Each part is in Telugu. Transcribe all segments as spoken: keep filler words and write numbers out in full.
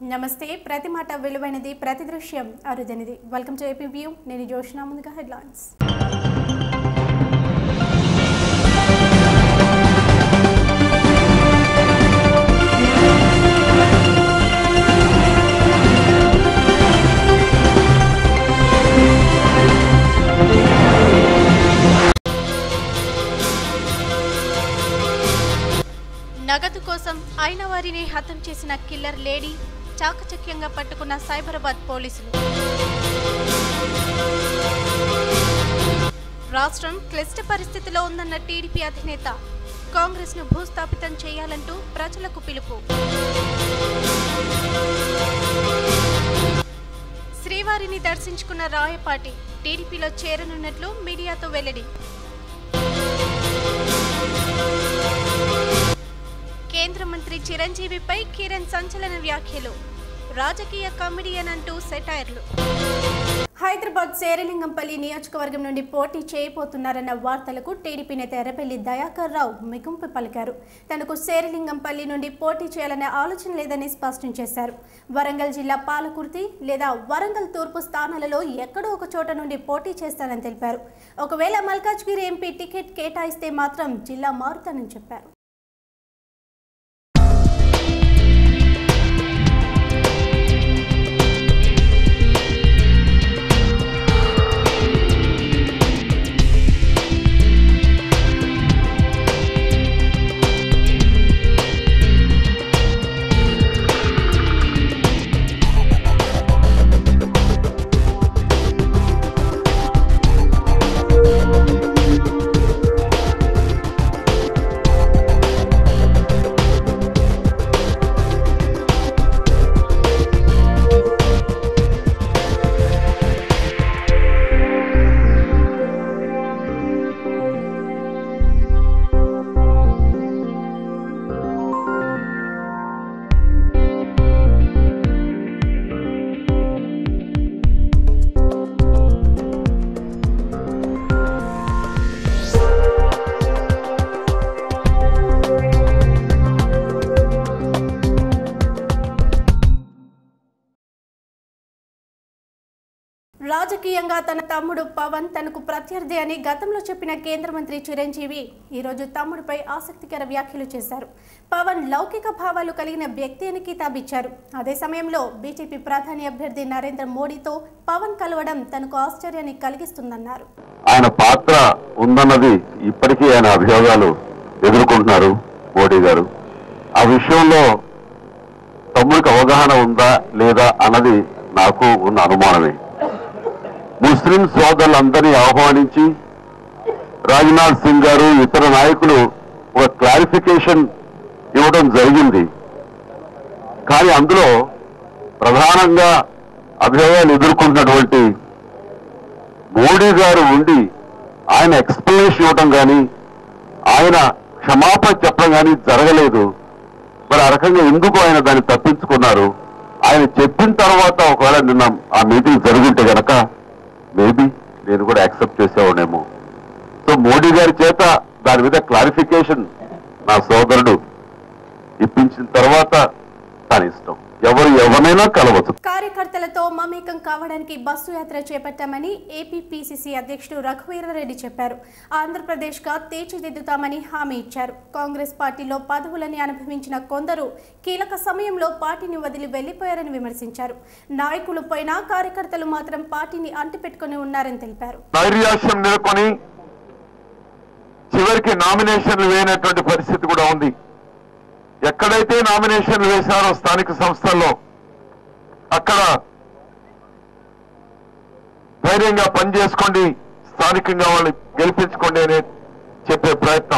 నమస్తే ప్రతి మాట విలువైనది ప్రతి దృశ్యం అరుదైనది వెల్కమ్ టు ఏపీ వ్యూ నేను జోష్నా ముందుగా హెడ్లైన్స్ నగదు కోసం అయిన వారిని హతం చేసిన కిల్లర్ లేడీ చాకచక్యంగా పట్టుకున్న సైబరాబాద్ పోలీసులు. రాష్ట్రం క్లిష్ట పరిస్థితిలో ఉందన్న టీడీపీ అధినేత కాంగ్రెస్ ను భూస్థాపితం చేయాలంటూ ప్రజలకు పిలుపు. శ్రీవారిని దర్శించుకున్న రాయపాటి టీడీపీలో చేరనున్నట్లు మీడియాతో వెల్లడి. కేంద్ర మంత్రి చిరంజీవిపై కిరణ్ సంచలన వ్యాఖ్యలు, రాజకీయ కమెడియన్ అంటూ సెటైర్లు. హైదరాబాద్ శేరిలింగంపల్లి నియోజకవర్గం నుండి పోటీ చేయబోతున్నారన్న వార్తలకు టీడీపీ నేత ఎర్రబెల్లి దయాకర్ రావు మిగుంపు పలికారు. తనకు శేరిలింగంపల్లి నుండి పోటీ చేయాలనే ఆలోచన లేదని స్పష్టం చేశారు. వరంగల్ జిల్లా పాలకుర్తి లేదా వరంగల్ తూర్పు స్థానాలలో ఎక్కడో ఒక చోట నుండి పోటీ చేస్తానని తెలిపారు. ఒకవేళ మల్కాజ్గిరి ఎంపీ టికెట్ కేటాయిస్తే మాత్రం జిల్లా మారుతానని చెప్పారు. రాజకీయంగా తన తమ్ముడు పవన్ తనకు ప్రత్యర్థి అని గతంలో చెప్పిన కేంద్ర మంత్రి చిరంజీవి ఈరోజు తమ్ముడిపై ఆసక్తికర వ్యాఖ్యలు చేశారు. పవన్ లౌకిక భావాలు కలిగిన వ్యక్తి అని కితాబిచ్చారు. అదే సమయంలో బీజేపీ ప్రధాని అభ్యర్థి నరేంద్ర మోడీతో పవన్ కలవడం తనకు ఆశ్చర్యాన్ని కలిగిస్తుందన్నారు. ఆయన పాత్ర ఉందన్నది ఇప్పటికీ ఆయన అభియోగాలు ఎదుర్కొంటున్నారు మోడీ గారు. ఆ విషయంలో తమ్ముడికి అవగాహన ఉందా లేదా అన్నది నాకు ఉన్న అనుమానమే. ముస్లిం సోదరులందరినీ ఆహ్వానించి రాజ్నాథ్ సింగ్ గారు ఇతర నాయకులు ఒక క్లారిఫికేషన్ ఇవ్వడం జరిగింది. కానీ అందులో ప్రధానంగా అభియోగాలు ఎదుర్కొంటున్నటువంటి మోడీ గారు ఉండి ఆయన ఎక్స్ప్లెనేషన్ ఇవ్వడం కానీ ఆయన క్షమాపణ చెప్పడం కానీ జరగలేదు. మరి ఆ రకంగా ఎందుకు ఆయన దాన్ని తప్పించుకున్నారు? ఆయన చెప్పిన తర్వాత ఒకవేళ నిన్న ఆ మీటింగ్ జరుగుంటే కనుక మేబీ నేను కూడా యాక్సెప్ట్ చేసేవాడేమో. సో మోడీ గారి చేత దాని మీద క్లారిఫికేషన్ నా సోదరుడు ఇప్పించిన తర్వాత దాని ఇష్టం, ఎవరు ఎవరైనా కలవచ్చు. కార్యకర్తలతో మమేకం కావడానికి బస్సు యాత్ర చేపట్టామని ఏపీ పీసీసీ అధ్యక్షుడు రఘువీరారెడ్డి చెప్పారు. ఆంధ్రప్రదేశ్ గా తీర్చిదిద్దుతామని హామీ ఇచ్చారు. కాంగ్రెస్ పార్టీలో పదవులని అనుభవించిన కొందరు కీలక సమయంలో పార్టీని వదిలి వెళ్లిపోయారని విమర్శించారు. నాయకులు పోయినా కార్యకర్తలు మాత్రం పార్టీని అంటిపెట్టుకుని ఉన్నారని తెలిపారు. నైరాశ్యం నెలకొని చివరికి నామినేషన్లు వేయనటువంటి పరిస్థితి కూడా ఉంది. ఎక్కడైతే నామినేషన్లు వేశారో స్థానిక సంస్థల్లో అక్కడ ధైర్యంగా పనిచేసుకోండి, స్థానికంగా వాళ్ళు గెలిపించుకోండి అని చెప్పే ప్రయత్నం.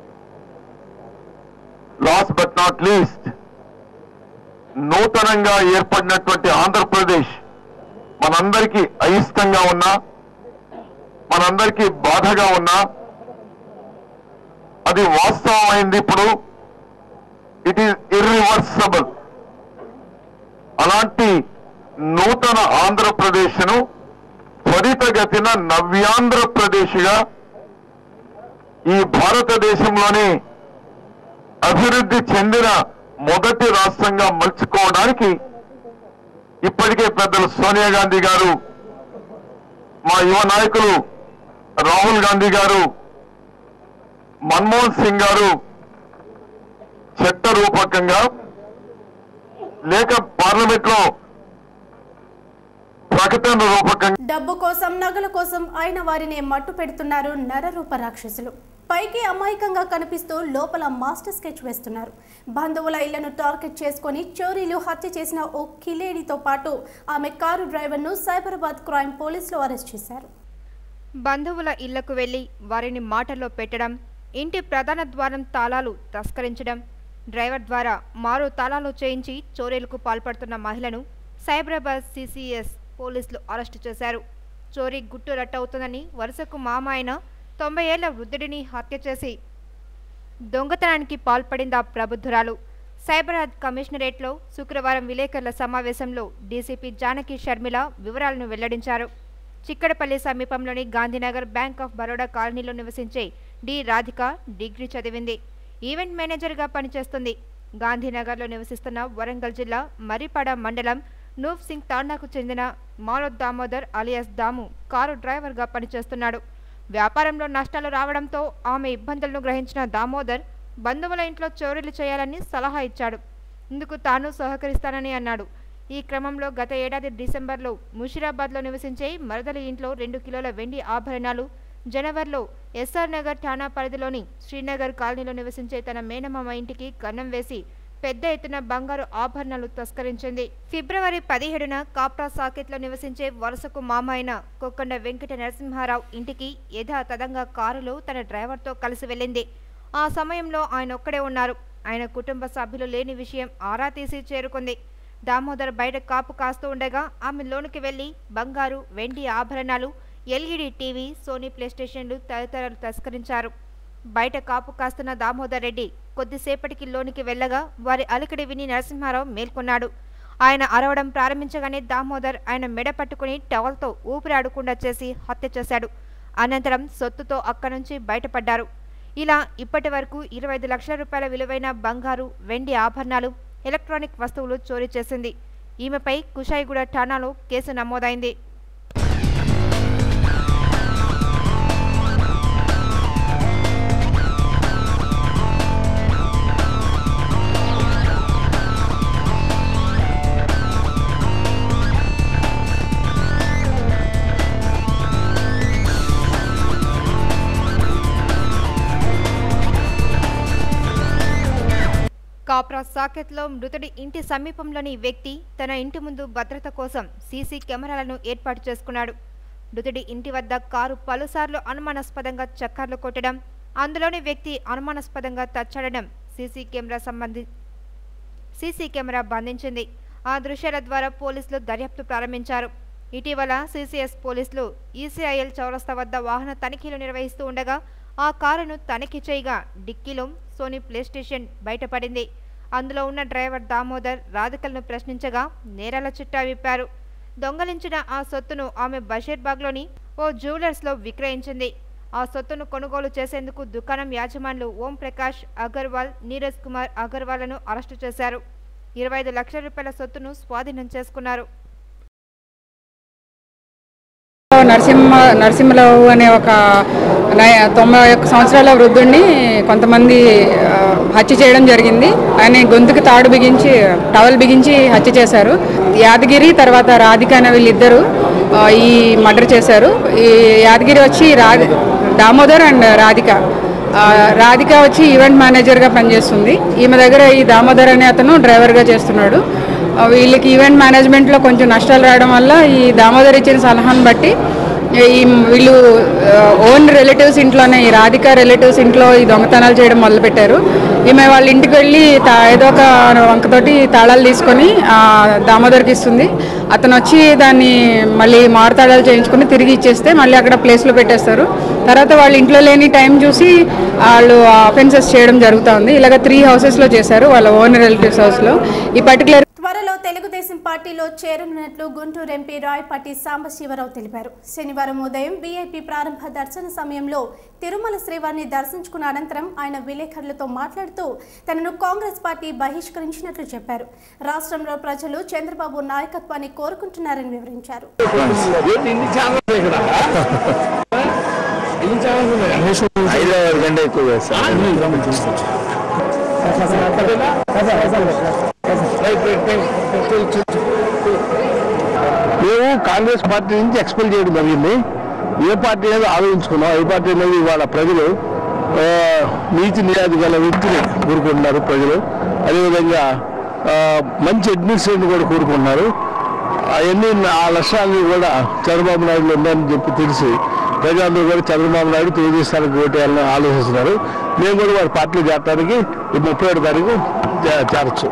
లాస్ట్ బట్ నాట్ లీస్ట్, నూతనంగా ఏర్పడినటువంటి ఆంధ్రప్రదేశ్ మనందరికీ అయిష్టంగా ఉన్నా, మనందరికీ బాధగా ఉన్నా, అది వాస్తవమైంది. ఇప్పుడు ఇట్ ఈస్ ఇర్రివర్సబుల్. అలాంటి నూతన ఆంధ్రప్రదేశ్ను త్వరితగతిన నవ్యాంధ్రప్రదేశ్గా ఈ భారతదేశంలోనే అభివృద్ధి చెందిన మొదటి రాష్ట్రంగా మలుచుకోవడానికి ఇప్పటికే పెద్దలు సోనియా గాంధీ గారు, మా యువ నాయకులు రాహుల్ గాంధీ గారు, మన్మోహన్ సింగ్ గారు చట్ట రూపకంగా లేక పార్లమెంట్ లో ప్రకటన రూపకంగా డబ్బు కోసం నగల కోసం అయిన వారిని మట్టు పెడుతున్నారు నరరూప రాక్షసులు. పైకి అమాయకంగా కనిపిస్తూ లోపల మాస్టర్ స్కెచ్ వేస్తున్నారు. బంధువుల ఇళ్లను టార్గెట్ చేసుకుని చోరీలు హత్య చేసిన ఓ కిలేడితో పాటు ఆమె కారు డ్రైవర్ను సైబరాబాద్ క్రైమ్ పోలీసులు అరెస్ట్ చేశారు. బంధువుల ఇళ్లకు వెళ్లి వారిని మాటల్లో పెట్టడం, ఇంటి ప్రధాన ద్వారం తాళాలు తస్కరించడం, డ్రైవర్ ద్వారా మారు తాళాలు చేయించి చోరీలకు పాల్పడుతున్న మహిళను సైబరాబాద్ సిసిఎస్ పోలీసులు అరెస్టు చేశారు. చోరీ గుట్టు రట్టవుతుందని వరుసకు మామ అయిన తొంభై ఏళ్ల వృద్ధుడిని హత్య చేసి దొంగతనానికి పాల్పడిందా ప్రబుద్ధురాలు. సైబరాబాద్ కమిషనరేట్లో శుక్రవారం విలేకరుల సమావేశంలో డీసీపీ జానకి షర్మిల వివరాలను వెల్లడించారు. చిక్కడపల్లి సమీపంలోని గాంధీనగర్ బ్యాంక్ ఆఫ్ బరోడా కాలనీలో నివసించే డి రాధిక డిగ్రీ చదివింది. ఈవెంట్ మేనేజర్గా పనిచేస్తుంది. గాంధీనగర్లో నివసిస్తున్న వరంగల్ జిల్లా మరిపాడ మండలం నూఫ్ సింగ్ తాండాకు చెందిన మాలోద్ దామోదర్ అలియాస్ దాము కారు డ్రైవర్గా పనిచేస్తున్నాడు. వ్యాపారంలో నష్టాలు రావడంతో ఆమె ఇబ్బందులను గ్రహించిన దామోదర్ బంధువుల ఇంట్లో చోరీలు చేయాలని సలహా ఇచ్చాడు. ఇందుకు తాను సహకరిస్తానని అన్నాడు. ఈ క్రమంలో గత ఏడాది డిసెంబర్లో ముషిరాబాద్లో నివసించే మరదలి ఇంట్లో రెండు కిలోల వెండి ఆభరణాలు, జనవరిలో ఎస్ఆర్ నగర్ ఠాణా పరిధిలోని శ్రీనగర్ కాలనీలో నివసించే తన మేనమామ ఇంటికి కన్నం వేసి పెద్ద ఎత్తున బంగారు ఆభరణాలు తస్కరించింది. ఫిబ్రవరి పదిహేడున కాప్రా సాకెట్లో నివసించే వరుసకు మామ అయిన కొక్కండ వెంకట నరసింహారావు ఇంటికి యథాతథంగా కారులో తన డ్రైవర్తో కలిసి వెళ్ళింది. ఆ సమయంలో ఆయన ఒక్కడే ఉన్నారు. ఆయన కుటుంబ సభ్యులు లేని విషయం ఆరా తీసి చేరుకుంది. దామోదర్ బయట కాపు కాస్తూ ఉండగా ఆమె లోనికి వెళ్లి బంగారు, వెండి ఆభరణాలు, ఎల్ఈడి టీవీ, సోనీ ప్లే స్టేషన్లు తదితరాలు తస్కరించారు. బయట కాపు కాస్తున్న దామోదర్ రెడ్డి కొద్దిసేపటికి లోనికి వెళ్లగా వారి అలికిడి విని నరసింహారావు మేల్కొన్నాడు. ఆయన అరవడం ప్రారంభించగానే దామోదర్ ఆయన మెడ పట్టుకుని టవల్తో ఊపిరాడకుండా చేసి హత్య చేశాడు. అనంతరం సొత్తుతో అక్కడి నుంచి బయటపడ్డారు. ఇలా ఇప్పటి వరకు ఇరవై ఐదు లక్షల రూపాయల విలువైన బంగారు, వెండి ఆభరణాలు, ఎలక్ట్రానిక్ వస్తువులు చోరీ చేసింది. ఈమెపై కుషాయిగూడ ఠాణాలో కేసు నమోదైంది. కాప్రా సాకెత్లో మృతుడి ఇంటి సమీపంలోని వ్యక్తి తన ఇంటి ముందు భద్రత కోసం సీసీ కెమెరాలను ఏర్పాటు చేసుకున్నాడు. మృతుడి ఇంటి వద్ద కారు పలుసార్లు అనుమానాస్పదంగా చక్కర్లు కొట్టడం, అందులోని వ్యక్తి అనుమానాస్పదంగా తచ్చాడడం సీసీ కెమెరా సంబంధి సీసీ కెమెరా బంధించింది. ఆ దృశ్యాల ద్వారా పోలీసులు దర్యాప్తు ప్రారంభించారు. ఇటీవల సీసీఎస్ పోలీసులు ఈసీఐఎల్ చౌరస్తా వద్ద వాహన తనిఖీలు నిర్వహిస్తూ ఉండగా ఆ కారును తనిఖీ చేయగా డిక్కీలో సోనీ ప్లే స్టేషన్ బయటపడింది. అందులో ఉన్న డ్రైవర్ దామోదర్ రాధికలను ప్రశ్నించగా నేరాల చిట్టా విప్పారు. దొంగలించిన ఆ సొత్తును ఆమె బషీర్బాగ్లోని ఓ జ్యువెలర్స్లో విక్రయించింది. ఆ సొత్తును కొనుగోలు చేసేందుకు దుకాణం యాజమానులు ఓం ప్రకాష్ అగర్వాల్, నీరజ్ కుమార్ అగర్వాల్ను అరెస్టు చేశారు. ఇరవై ఐదు లక్షల రూపాయల సొత్తును స్వాధీనం చేసుకున్నారు. నరసింహ నరసింహరావు అనే ఒక తొంభై ఒక్క సంవత్సరాల వృద్ధుడిని కొంతమంది హత్య చేయడం జరిగింది. ఆయన గొంతుకు తాడు బిగించి టవల్ బిగించి హత్య చేశారు. యాదగిరి తర్వాత రాధిక అనే వీళ్ళిద్దరు ఈ మర్డర్ చేశారు. ఈ యాదగిరి వచ్చి రాధి దామోదర్ అండ్ రాధిక రాధిక వచ్చి ఈవెంట్ మేనేజర్గా పనిచేస్తుంది. ఈమె దగ్గర ఈ దామోదర్ అనే అతను డ్రైవర్గా చేస్తున్నాడు. వీళ్ళకి ఈవెంట్ మేనేజ్మెంట్లో కొంచెం నష్టాలు రావడం వల్ల ఈ దామోదర్ ఇచ్చిన సలహాను బట్టి ఈ వీళ్ళు ఓన్ రిలేటివ్స్ ఇంట్లోనే ఈ రాధిక రిలేటివ్స్ ఇంట్లో ఈ దొంగతనాలు చేయడం మొదలుపెట్టారు. ఈమె వాళ్ళ ఇంటికి వెళ్ళి ఏదో ఒక వంకతోటి తాళాలు తీసుకొని దామోదర్కి ఇస్తుంది. అతను వచ్చి దాన్ని మళ్ళీ మారు తాళాలు చేయించుకొని తిరిగి ఇచ్చేస్తే మళ్ళీ అక్కడ ప్లేస్లో పెట్టేస్తారు. తర్వాత వాళ్ళ ఇంట్లో లేని టైం చూసి వాళ్ళు అఫెన్సెస్ చేయడం జరుగుతూ ఉంది. ఇలాగ త్రీ హౌసెస్లో చేశారు, వాళ్ళ ఓన్ రిలేటివ్స్ హౌస్లో. ఈ పర్టికులర్ త్వరలో తెలుగుదేశం తెలుగుదేశం పార్టీలో చేరనున్నట్లు గుంటూరు ఎంపీ రాయపాటి సాంబశివరావు తెలిపారు. శనివారం ఉదయం వీఐపీ ప్రారంభ దర్శన సమయంలో తిరుమల శ్రీవారిని దర్శించుకున్న అనంతరం ఆయన విలేకరులతో మాట్లాడుతూ తనను కాంగ్రెస్ పార్టీ బహిష్కరించినట్లు చెప్పారు. రాష్ట్రంలో ప్రజలు చంద్రబాబు నాయకత్వాన్ని కోరుకుంటున్నారని వివరించారు. మేము కాంగ్రెస్ పార్టీ నుంచి ఎక్స్పెల్ చేయడం జరిగింది. ఏ పార్టీ అనేది ఆలోచించుకున్నాం. ఏ పార్టీ అనేది ఇవాళ ప్రజలు నీతి నిజాయితీ గల వ్యక్తిని కోరుకుంటున్నారు. ప్రజలు అదేవిధంగా మంచి అడ్మినిస్ట్రేషన్ కూడా కోరుకుంటున్నారు. అవన్నీ ఆ లక్ష్యాన్ని కూడా చంద్రబాబు నాయుడు ఉందని చెప్పి తెలిసి ప్రజలందరూ కూడా చంద్రబాబు నాయుడు తెలుగుదేశానికి ఓటు వేయాలని ఆలోచిస్తున్నారు. మేము కూడా వారి పార్టీలు చేరడానికి ముప్పై ఏడు తారీఖు చేరచ్చు.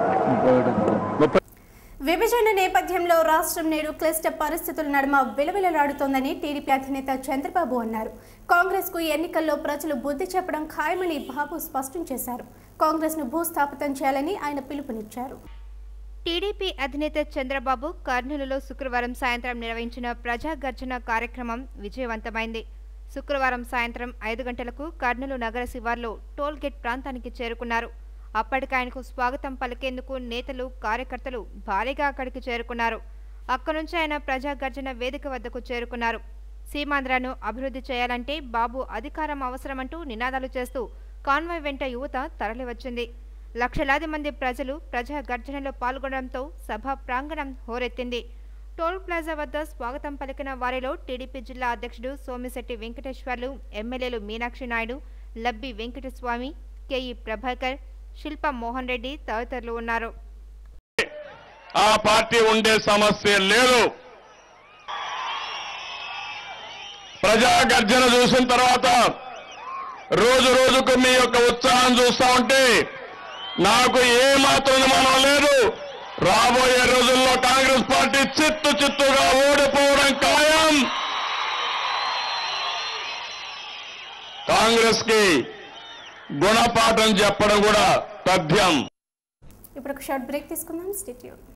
విభజన నేపథ్యంలో రాష్ట్రం నేడు క్లిష్ట పరిస్థితుల నడుమ విలవిలలాడుతోందని టీడీపీ అధినేత చంద్రబాబు అన్నారు. కాంగ్రెస్ కు ఎన్నికల్లో ప్రజలు బుద్ధి చెప్పడం ఖాయమని బాబు స్పష్టం చేశారు. కాంగ్రెస్ ను భూస్థాపితం చేయాలని ఆయన పిలుపునిచ్చారు. టీడీపీ అధినేత చంద్రబాబు కర్నూలులో శుక్రవారం సాయంత్రం నిర్వహించిన ప్రజా గర్జన కార్యక్రమం విజయవంతమైంది. శుక్రవారం సాయంత్రం ఐదు గంటలకు కర్నూలు నగర శివార్లో టోల్గేట్ ప్రాంతానికి చేరుకున్నారు. అప్పటికి ఆయనకు స్వాగతం పలికేందుకు నేతలు కార్యకర్తలు భారీగా అక్కడికి చేరుకున్నారు. అక్కడి నుంచి ఆయన ప్రజా గర్జన వేదిక వద్దకు చేరుకున్నారు. సీమాంధ్రను అభివృద్ధి చేయాలంటే బాబు అధికారం అవసరమంటూ నినాదాలు చేస్తూ కాన్వాయ్ వెంట యువత తరలివచ్చింది. లక్షలాది మంది ప్రజలు ప్రజా గర్జనలో పాల్గొనడంతో సభ ప్రాంగణం హోరెత్తింది. టోల్ ప్లాజా వద్ద స్వాగతం పలికిన వారిలో టీడీపీ జిల్లా అధ్యక్షుడు సోమిశెట్టి వెంకటేశ్వర్లు, ఎమ్మెల్యేలు మీనాక్షి నాయుడు, లబ్బి వెంకటస్వామి, కేఈ ప్రభాకర్, శిల్ప మోహన్ రెడ్డి తదితరులు ఉన్నారు. ఆ పార్టీ ఉండే సమస్య లేదు. ప్రజా గర్జన చూసిన తర్వాత రోజు రోజుకు మీ యొక్క ఉత్సాహం చూస్తా ఉంటే నాకు ఏ మాత్రం అనుమానం లేదు. రాబోయే రోజుల్లో కాంగ్రెస్ పార్టీ చిత్తు చిత్తుగా ఓడిపోవడం ఖాయం. కాంగ్రెస్ కి గుణపాఠం చెప్పడం కూడా తథ్యం. ఇప్పుడు ఒక షార్ట్ బ్రేక్ తీసుకుందాం. Stay tuned.